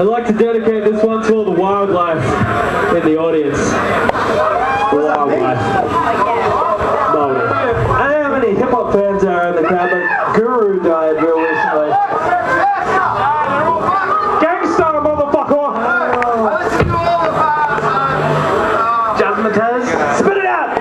I'd like to dedicate this one to all the wildlife in the audience. Wildlife. I don't know how many hip-hop fans there are in the crowd, but Guru died real recently. Gangsta, motherfucker! Jazzmatazz, spit it out!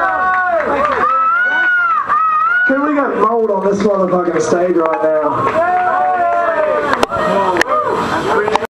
Can we get mold on this motherfucking stage right now?